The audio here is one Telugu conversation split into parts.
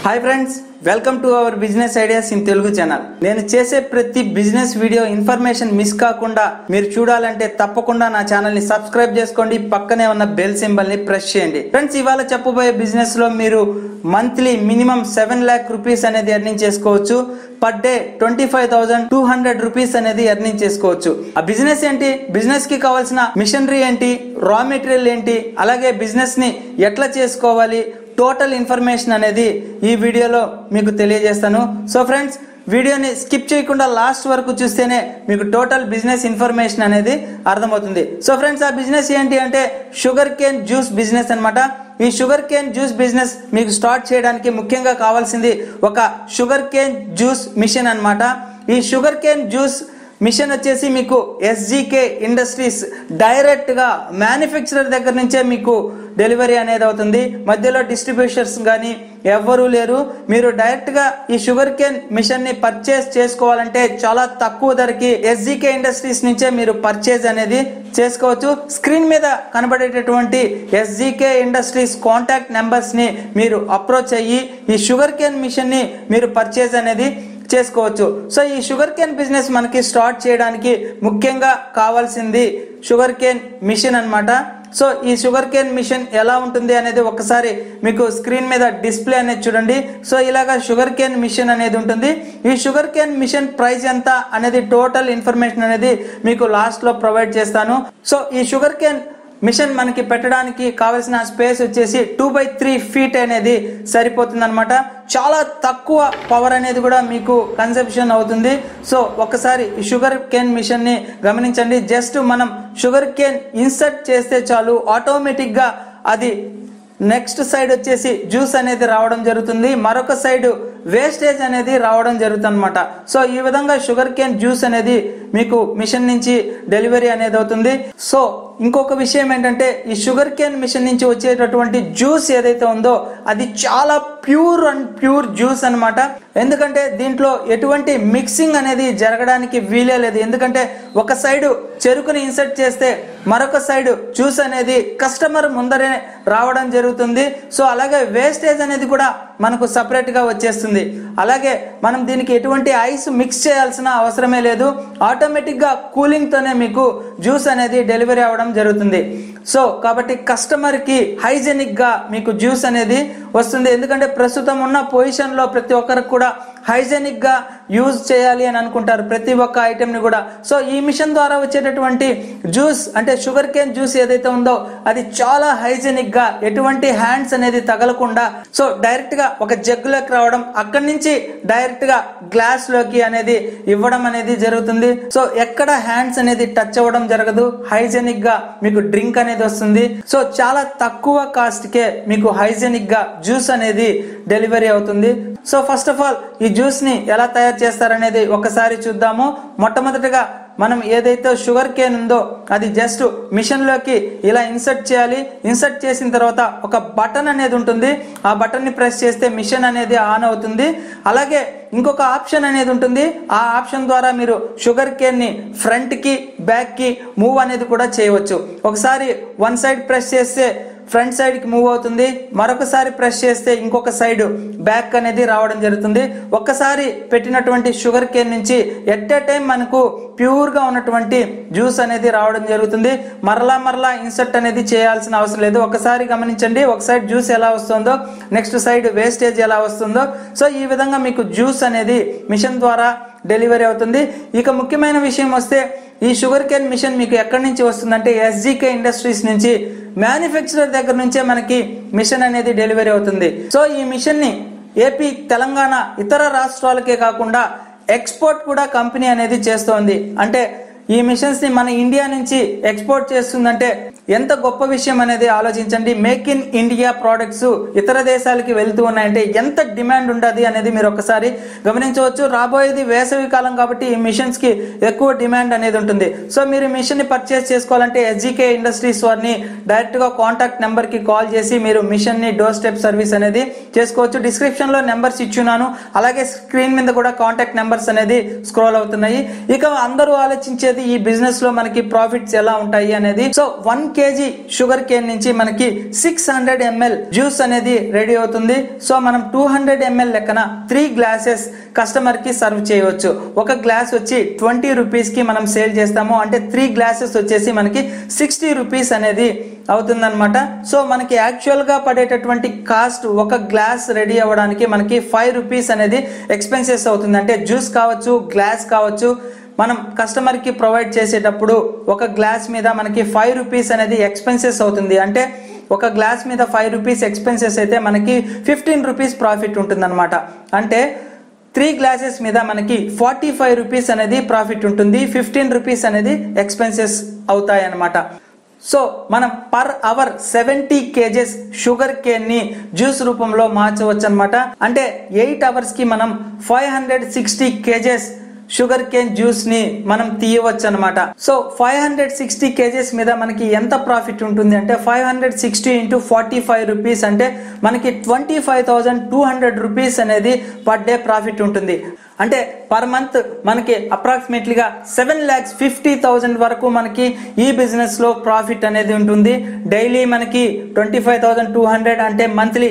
Hi friends, welcome to our business ideas in Telugu channel. నేను చేసే ప్రతి బిజినెస్ వీడియో ఇన్ఫర్మేషన్ మిస్ కాకుండా మీరు చూడాలంటే తప్పకుండా నా ఛానల్ ని సబ్స్క్రైబ్ చేసుకోండి. పక్కనే ఉన్న బెల్ సింబల్ ని ప్రెస్ చేయండి. ఫ్రెండ్స్, ఇవాళ చెప్పబోయే బిజినెస్ లో మీరు మంత్లీ మినిమం 7 lakh రూపీస్ అనేది ఎర్నింగ్ చేసుకోవచ్చు. పర్ డే 25,200 రూపీస్ అనేది ఎర్నింగ్ చేసుకోవచ్చు. ఆ బిజినెస్ ఏంటి, బిజినెస్ కి కావాల్సిన మిషనరీ ఏంటి, రా మెటీరియల్ ఏంటి, అలాగే బిజినెస్ ని ఎట్లా చేసుకోవాలి, టోటల్ ఇన్ఫర్మేషన్ అనేది ఈ వీడియోలో మీకు తెలియజేస్తాను. సో ఫ్రెండ్స్, వీడియోని స్కిప్ చేయకుండా లాస్ట్ వరకు చూస్తేనే మీకు టోటల్ బిజినెస్ ఇన్ఫర్మేషన్ అనేది అర్థమవుతుంది. సో ఫ్రెండ్స్, ఆ బిజినెస్ ఏంటి అంటే షుగర్ కేన్ జ్యూస్ బిజినెస్ అన్నమాట. ఈ షుగర్ కేన్ జ్యూస్ బిజినెస్ మీకు స్టార్ట్ చేయడానికి ముఖ్యంగా కావాల్సింది ఒక షుగర్ కేన్ జ్యూస్ మిషన్ అన్నమాట. ఈ షుగర్ కేన్ జ్యూస్ మిషన్ వచ్చేసి మీకు ఎస్జీకే ఇండస్ట్రీస్ డైరెక్ట్ గా మ్యానుఫ్యాక్చరర్ దగ్గర నుంచే మీకు డెలివరీ అనేది అవుతుంది. మధ్యలో డిస్ట్రిబ్యూటర్స్ కానీ ఎవ్వరూ లేరు. మీరు డైరెక్ట్ గా ఈ షుగర్ కేన్ మిషన్ ని పర్చేస్ చేసుకోవాలంటే చాలా తక్కువ ధరకి ఎస్జీకే ఇండస్ట్రీస్ నుంచే మీరు పర్చేజ్ అనేది చేసుకోవచ్చు. స్క్రీన్ మీద కనబడేటటువంటి ఎస్జీకే ఇండస్ట్రీస్ కాంటాక్ట్ నెంబర్స్ ని మీరు అప్రోచ్ అయ్యి ఈ షుగర్ కేన్ మిషన్ ని మీరు పర్చేజ్ అనేది చేసుకోవచ్చు. సో ఈ షుగర్ కేన్ బిజినెస్ మనకి స్టార్ట్ చేయడానికి ముఖ్యంగా కావాల్సింది షుగర్ కేన్ మిషన్ అన్నమాట. సో ఈ షుగర్ కేన్ మిషన్ ఎలా ఉంటుంది అనేది ఒకసారి మీకు స్క్రీన్ మీద డిస్ప్లే అనేది చూడండి. సో ఇలాగా షుగర్ కేన్ మిషన్ అనేది ఉంటుంది. ఈ షుగర్ కేన్ మిషన్ ప్రైస్ ఎంత అనేది టోటల్ ఇన్ఫర్మేషన్ అనేది మీకు లాస్ట్ లో ప్రొవైడ్ చేస్తాను. సో ఈ షుగర్ కేన్ మిషన్ మనకి పెట్టడానికి కావాల్సిన స్పేస్ వచ్చేసి 2/3 feet అనేది సరిపోతుంది అనమాట. చాలా తక్కువ పవర్ అనేది కూడా మీకు కన్సంప్షన్ అవుతుంది. సో ఒకసారి ఈ షుగర్ కేన్ మిషన్ ని గమనించండి. జస్ట్ మనం షుగర్ కేన్ ఇన్సర్ట్ చేస్తే చాలు, ఆటోమేటిక్ గా అది నెక్స్ట్ సైడ్ వచ్చేసి జ్యూస్ అనేది రావడం జరుగుతుంది, మరొక సైడ్ వేస్టేజ్ అనేది రావడం జరుగుతుంది అనమాట. సో ఈ విధంగా షుగర్ కేన్ జ్యూస్ అనేది మీకు మిషన్ నుంచి డెలివరీ అనేది అవుతుంది. సో ఇంకొక విషయం ఏంటంటే ఈ షుగర్ కేన్ మిషన్ నుంచి వచ్చేటటువంటి జ్యూస్ ఏదైతే ఉందో అది చాలా ప్యూర్ అండ్ ప్యూర్ జ్యూస్ అన్నమాట. ఎందుకంటే దీంట్లో ఎటువంటి మిక్సింగ్ అనేది జరగడానికి వీలే లేదు. ఎందుకంటే ఒక సైడ్ చెరుకుని ఇన్సర్ట్ చేస్తే మరొక సైడ్ జ్యూస్ అనేది కస్టమర్ ముందరే రావడం జరుగుతుంది. సో అలాగే వేస్టేజ్ అనేది కూడా మనకు సపరేట్ గా వచ్చేస్తుంది. అలాగే మనం దీనికి ఎటువంటి ఐస్ మిక్స్ చేయాల్సిన అవసరమే లేదు. ఆటోమేటిక్ గా కూలింగ్ తోనే మీకు జ్యూస్ అనేది డెలివరీ అవ్వడం జరుగుతుంది. సో కాబట్టి కస్టమర్ కి హైజెనిక్ గా మీకు జ్యూస్ అనేది వస్తుంది. ఎందుకంటే ప్రస్తుతం ఉన్న పొజిషన్ లో ప్రతి ఒక్కరికి కూడా హైజెనిక్ గా యూజ్ చేయాలి అని అనుకుంటారు ప్రతి ఒక్క ఐటెం ని కూడా. సో ఈ మిషన్ ద్వారా వచ్చేటటువంటి జ్యూస్ అంటే షుగర్ కేన్ జ్యూస్ ఏదైతే ఉందో అది చాలా హైజెనిక్ గా ఎటువంటి హ్యాండ్స్ అనేది తగలకుండా సో డైరెక్ట్ గా ఒక జగ్గులోకి రావడం, అక్కడి నుంచి డైరెక్ట్ గా గ్లాస్ లోకి అనేది ఇవ్వడం అనేది జరుగుతుంది. సో ఎక్కడ హ్యాండ్స్ అనేది టచ్ అవ్వడం జరగదు, హైజెనిక్ గా మీకు డ్రింక్ అనేది వస్తుంది. సో చాలా తక్కువ కాస్ట్ కే మీకు హైజెనిక్ గా జ్యూస్ అనేది డెలివరీ అవుతుంది. సో ఫస్ట్ ఆఫ్ ఆల్ ఈ జ్యూస్ ని ఎలా తయారు చేస్తారనేది ఒకసారి చూద్దాము. మొట్టమొదటిగా మనం ఏదైతే షుగర్ కేన్ ఉందో అది జస్ట్ మిషన్ లోకి ఇలా ఇన్సర్ట్ చేయాలి. ఇన్సర్ట్ చేసిన తర్వాత ఒక బటన్ అనేది ఉంటుంది. ఆ బటన్ ని ప్రెస్ చేస్తే మిషన్ అనేది ఆన్ అవుతుంది. అలాగే ఇంకొక ఆప్షన్ అనేది ఉంటుంది. ఆ ఆప్షన్ ద్వారా మీరు షుగర్ కేన్ ని ఫ్రంట్ కి బ్యాక్ కి మూవ్ అనేది కూడా చేయవచ్చు. ఒకసారి వన్ సైడ్ ప్రెస్ చేస్తే ఫ్రంట్ సైడ్ కి మూవ్ అవుతుంది, మరొకసారి ప్రెస్ చేస్తే ఇంకొక సైడ్ బ్యాక్ అనేది రావడం జరుగుతుంది. ఒక్కసారి పెట్టినటువంటి షుగర్ కేన్ నుంచి ఎట్ ఏ టైం మనకు ప్యూర్ గా ఉన్నటువంటి జ్యూస్ అనేది రావడం జరుగుతుంది. మరలా ఇన్సర్ట్ అనేది చేయాల్సిన అవసరం లేదు. ఒకసారి గమనించండి, ఒక సైడ్ జ్యూస్ ఎలా వస్తుందో, నెక్స్ట్ సైడ్ వేస్టేజ్ ఎలా వస్తుందో. సో ఈ విధంగా మీకు జ్యూస్ అనేది మిషన్ ద్వారా డెలివరీ అవుతుంది. ఇక ముఖ్యమైన విషయం వస్తే ఈ షుగర్ కేన్ మిషన్ మీకు ఎక్కడి నుంచి వస్తుందంటే ఎస్జీకే ఇండస్ట్రీస్ నుంచి, మ్యానుఫ్యాక్చరర్ దగ్గర నుంచే మనకి మిషన్ అనేది డెలివరీ అవుతుంది. సో ఈ మిషన్ ని ఏపీ, తెలంగాణ, ఇతర రాష్ట్రాలకే కాకుండా ఎక్స్పోర్ట్ కూడా కంపెనీ అనేది చేస్తోంది. అంటే ఈ మిషన్స్ ని మన ఇండియా నుంచి ఎక్స్పోర్ట్ చేస్తుందంటే ఎంత గొప్ప విషయం అనేది ఆలోచించండి. మేక్ ఇన్ ఇండియా ప్రోడక్ట్స్ ఇతర దేశాలకి వెళ్తూ ఉన్నాయంటే ఎంత డిమాండ్ ఉండదు అనేది మీరు ఒకసారి గమనించవచ్చు. రాబోయేది వేసవి కాలం కాబట్టి ఈ మిషన్స్ కి ఎక్కువ డిమాండ్ అనేది ఉంటుంది. సో మీరు మిషన్ ని పర్చేస్ చేసుకోవాలంటే ఎస్జీకే ఇండస్ట్రీస్ వారిని డైరెక్ట్ గా కాంటాక్ట్ నెంబర్ కి కాల్ చేసి మీరు మిషన్ ని డోర్ స్టెప్ సర్వీస్ అనేది చేసుకోవచ్చు. డిస్క్రిప్షన్ లో నెంబర్స్ ఇచ్చున్నాను, అలాగే స్క్రీన్ మీద కూడా కాంటాక్ట్ నెంబర్స్ అనేది స్క్రోల్ అవుతున్నాయి. ఇక అందరూ ఆలోచించేది చూసేది ఈ బిజినెస్ లో మనకి ప్రాఫిట్స్ ఎలా ఉంటాయి అనేది. సో 1 kg షుగర్ కేన్ నుంచి మనకి 600 ml జ్యూస్ అనేది రెడీ అవుతుంది. సో మనం 200 ml లెక్కన 3 గ్లాసెస్ కస్టమర్ కి సర్వ్ చేయవచ్చు. ఒక గ్లాస్ వచ్చి 20 రూపీస్ కి మనం సేల్ చేస్తాము, అంటే 3 గ్లాసెస్ వచ్చేసి మనకి 60 రూపీస్ అనేది అవుతుందన్నమాట. సో మనకి యాక్చువల్ గా పడేటటువంటి కాస్ట్ ఒక గ్లాస్ రెడీ అవ్వడానికి మనకి 5 రూపీస్ అనేది ఎక్స్పెన్సెస్ అవుతుంది. అంటే జ్యూస్ కావచ్చు, గ్లాస్ కావచ్చు, మనం కస్టమర్ కి ప్రొవైడ్ చేసేటప్పుడు ఒక గ్లాస్ మీద మనకి 5 రూపీస్ అనేది ఎక్స్పెన్సెస్ అవుతుంది. అంటే ఒక గ్లాస్ మీద 5 రూపీస్ ఎక్స్పెన్సెస్ అయితే మనకి 15 రూపీస్ ప్రాఫిట్ ఉంటుంది అనమాట. అంటే 3 గ్లాసెస్ మీద మనకి 45 రూపీస్ అనేది ప్రాఫిట్ ఉంటుంది, 15 రూపీస్ అనేది ఎక్స్పెన్సెస్ అవుతాయి అన్నమాట. సో మనం per hour 70 kgs sugar cane ని జ్యూస్ రూపంలో మార్చవచ్చు అనమాట. అంటే 8 అవర్స్ కి మనం 560 kgs షుగర్ కేన్ జ్యూస్ ని మనం తీయవచ్చు అనమాట. సో 560 kgs మీద మనకి ఎంత ప్రాఫిట్ ఉంటుంది అంటే 560 into 45 రూపీస్ అంటే మనకి 25,200 రూపీస్ అనేది పర్ డే ప్రాఫిట్ ఉంటుంది. అంటే పర్ మంత్ మనకి అప్రాక్సిమేట్లీగా 7,50,000 వరకు మనకి ఈ బిజినెస్ లో ప్రాఫిట్ అనేది ఉంటుంది. డైలీ మనకి 25,200 అంటే మంత్లీ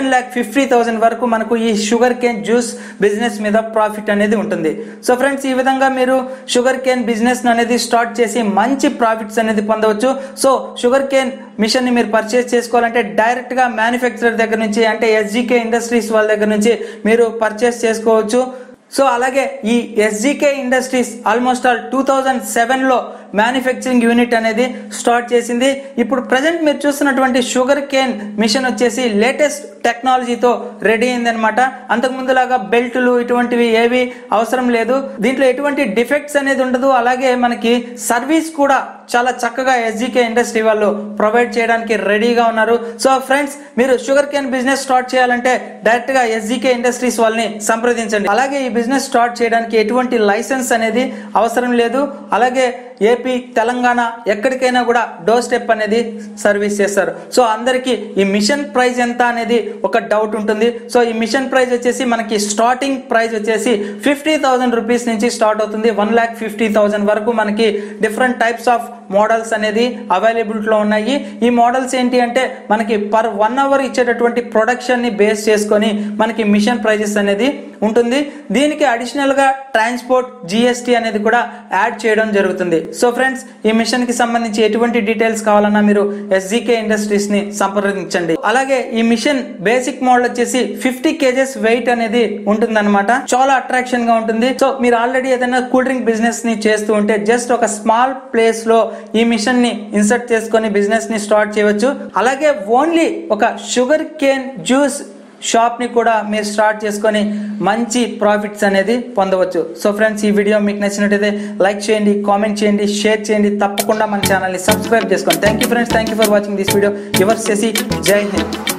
7,50,000 వరకు మనకు ఈ షుగర్ కేన్ జ్యూస్ బిజినెస్ మీద ప్రాఫిట్ అనేది ఉంటుంది. సో ఫ్రెండ్స్, ఈ విధంగా మీరు షుగర్ కేన్ బిజినెస్ అనేది స్టార్ట్ చేసి మంచి ప్రాఫిట్స్ అనేది పొందవచ్చు. సో షుగర్ కేన్ మిషన్ ని మీరు పర్చేస్ చేసుకోవాలంటే డైరెక్ట్ గా మ్యానుఫ్యాక్చరర్ దగ్గర నుంచి, అంటే ఎస్జీకే ఇండస్ట్రీస్ వాళ్ళ దగ్గర నుంచి మీరు పర్చేస్ చేసుకోవచ్చు. సో అలాగే ఈ ఎస్జీకే ఇండస్ట్రీస్ ఆల్మోస్ట్ ఆల్ 2007 లో మ్యానుఫ్యాక్చరింగ్ యూనిట్ అనేది స్టార్ట్ చేసింది. ఇప్పుడు ప్రజెంట్ మీరు చూస్తున్నటువంటి షుగర్ కేన్ మిషన్ వచ్చేసి లేటెస్ట్ టెక్నాలజీతో రెడీ అయింది అనమాట. అంతకుముందు లాగా బెల్టులు ఇటువంటివి ఏవి అవసరం లేదు, దీంట్లో ఎటువంటి డిఫెక్ట్స్ అనేది ఉండదు. అలాగే మనకి సర్వీస్ కూడా చాలా చక్కగా ఎస్జీకే ఇండస్ట్రీ వాళ్ళు ప్రొవైడ్ చేయడానికి రెడీగా ఉన్నారు. సో ఫ్రెండ్స్, మీరు షుగర్ కేన్ బిజినెస్ స్టార్ట్ చేయాలంటే డైరెక్ట్ గా ఎస్జీకే ఇండస్ట్రీస్ వాళ్ళని సంప్రదించండి. అలాగే ఈ బిజినెస్ స్టార్ట్ చేయడానికి ఎటువంటి లైసెన్స్ అనేది అవసరం లేదు. అలాగే ఏపీ, తెలంగాణ ఎక్కడికైనా కూడా డోర్ స్టెప్ అనేది సర్వీస్ చేస్తారు. సో అందరికి ఈ మిషన్ ప్రైస్ ఎంత అనేది ఒక డౌట్ ఉంటుంది. సో ఈ మిషన్ ప్రైస్ వచ్చేసి మనకి స్టార్టింగ్ ప్రైస్ వచ్చేసి 50,000 రూపీస్ నుంచి స్టార్ట్ అవుతుంది. 1,50,000 వరకు మనకి డిఫరెంట్ టైప్స్ ఆఫ్ మోడల్స్ అనేది అవైలబిలిటీలో ఉన్నాయి. ఈ మోడల్స్ ఏంటి అంటే మనకి పర్ 1 అవర్ ఇచ్చేటటువంటి ప్రొడక్షన్ ని బేస్ చేసుకొని మనకి మిషన్ ప్రైజెస్ అనేది ఉంటుంది. దీనికి అడిషనల్ గా ట్రాన్స్పోర్ట్, జిఎస్టీ అనేది కూడా యాడ్ చేయడం జరుగుతుంది. సో ఫ్రెండ్స్, ఈ మిషన్ కి సంబంధించి ఎటువంటి డీటెయిల్స్ కావాలన్నా మీరు ఎస్జీకే ఇండస్ట్రీస్ ని సంప్రదించండి. అలాగే ఈ మిషన్ బేసిక్ మోడల్ వచ్చేసి 50 kgs వెయిట్ అనేది ఉంటుంది అనమాట. చాలా అట్రాక్షన్ గా ఉంటుంది. సో మీరు ఆల్రెడీ ఏదైనా కూల్ డ్రింక్ బిజినెస్ ని చేస్తూ ఉంటే జస్ట్ ఒక స్మాల్ ప్లేస్ లో ఈ మిషన్ ని ఇన్సర్ట్ చేసుకొని బిజినెస్ ని స్టార్ట్ చేయవచ్చు. అలాగే ఓన్లీ ఒక షుగర్ కేన్ జ్యూస్ షాప్ ని కూడా మీరు స్టార్ట్ చేసుకొని మంచి ప్రాఫిట్స్ అనేది పొందవచ్చు. సో ఫ్రెండ్స్, ఈ వీడియో మీకు నచ్చినట్టయితే లైక్ చేయండి, కామెంట్ చేయండి, షేర్ చేయండి. తప్పకుండా మన ఛానల్ ని సబ్స్క్రైబ్ చేసుకోండి. Thank you friends, thank you for watching this video. యువర్స్ చేసి జై హింద్.